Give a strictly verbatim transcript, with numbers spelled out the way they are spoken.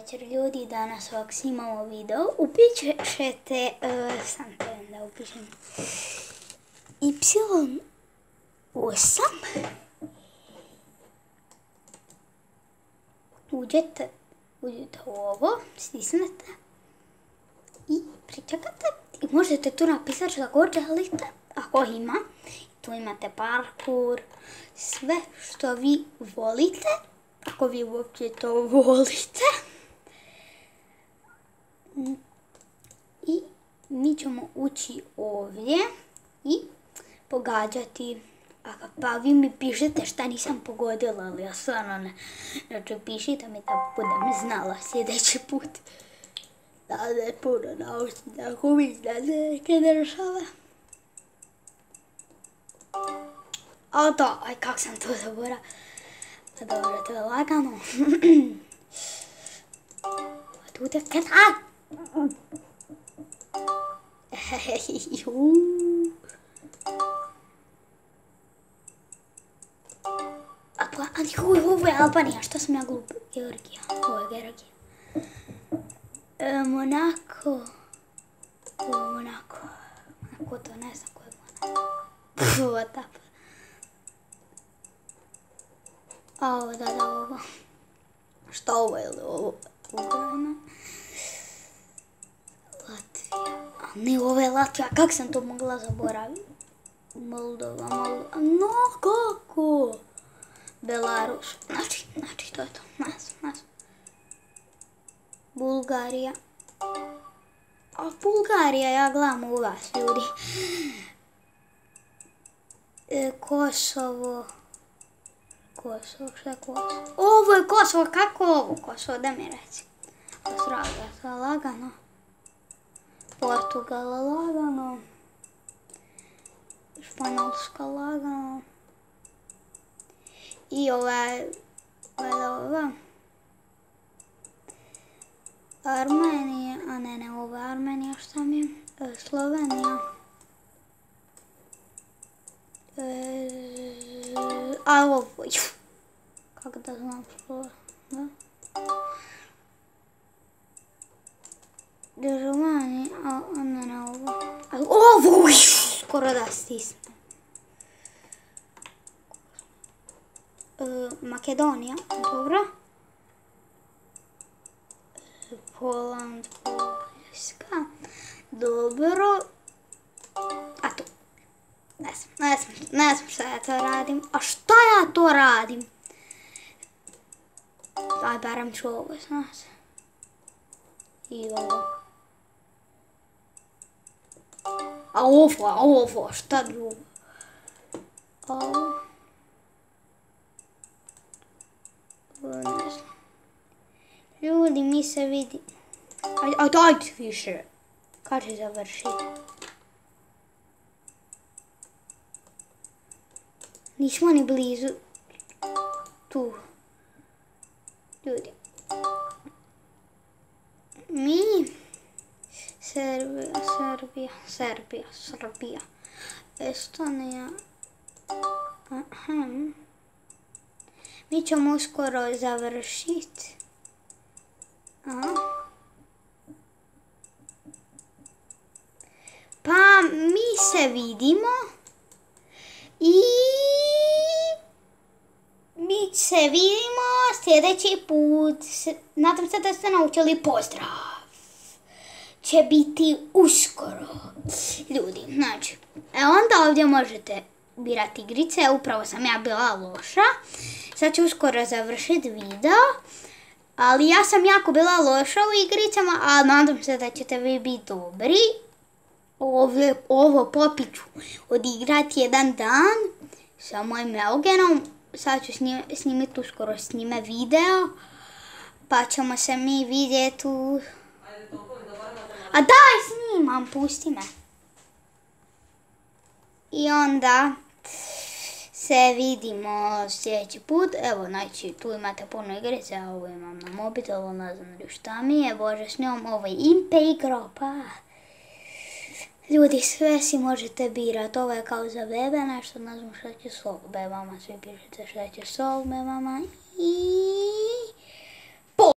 večer ljudi, danas ovak snimamo video. Upišete, uh, sam trebam da upišem, Y osam. Uđete, uđete u ovo, stisnete i pričekate. I možete tu napisati što god želite, ako ima. Tu imate parkour, sve što vi volite, ako vi uopće to volite. I mi ćemo ući ovdje i pogađati. Pa vi mi pišete šta nisam pogodila, ali ja stvarno ne. Znači pišite mi da budem znala sljedeći put. Da ne puno naučiti ako mi znate neke države. A da, aj kak sam to zaboravila. Pa dobro, to je lagano. Tu te kada? Ovo je Albanija, što sam ja glupa? Georgija, ovo je Georgija. E, Monako. Ovo je Monako. Monako to ne znam ko je Monako. Ovo je tapa. A ovo, da, da, ovo. Šta ovo je li ovo? Ukrajina. Latvija. A ne, ovo je Latvija. Kako sam to mogla zaboraviti? Moldova, Moldova. No, kako? Belarus. Znači, znači, to je to. Nas, nas. Bulgarija. A Bulgarija, ja gledam u vas, ljudi. E, Kosovo. Kosovo, šta je Kosovo? Ovo je Kosovo, kako ovo Kosovo, da mi reci. Australija, to je lagano. Portugal, lagano. Španjolska, lagano. I ova, ova, ova. Armenija, a ne, ne, ova Armenija, šta mi je? E, Slovenija. E, a ovo, kako da znam što, da? Državani, a ne, ne, ovo. A, ovo, skoro da stisnem. E, Makedonija, dobro. Poland, Poljska, dobro. A tu. Ne znam, ne znam, ne znam šta ja to radim. A šta ja to radim? Aj, barem ću ovo znati. I ovo. A ovo, a ovo, šta drugo? Ovo. Ovo ne znam. Ljudi, mi se vidi. Ajde, ajde, ajde više. Kad će završiti? Nismo ni blizu. Tu. Ljudi. Mi. Srbija, Srbija, Srbija, Srbija. Estonija. Aha. Mi ćemo uskoro završiti. Aha. Pa mi se vidimo i mi se vidimo sljedeći put. Nadam se da ste naučili pozdrav. Će biti uskoro. Ljudi, znači, e onda ovdje možete birati igrice. Upravo sam ja bila loša. Sad ću uskoro završiti video. Ali ja sam jako bila loša u igricama, a nadam se da ćete vi biti dobri. Ovo, ovo popiću odigrati jedan dan sa mojim Eugenom. Sad ću snimiti uskoro s njime video. Pa ćemo se mi vidjeti u... A daj snimam, pusti me. I onda se vidimo sljedeći put. Evo, znači, tu imate puno igrice, a ovo imam na mobitelu, ne znam šta mi je. Bože, s njom ovo je Impe igro, pa... Ljudi, sve si možete birati. Ovo je kao za bebe, nešto, ne znam šta će s ovog bebama. Svi pišete šta će s ovog bebama. I...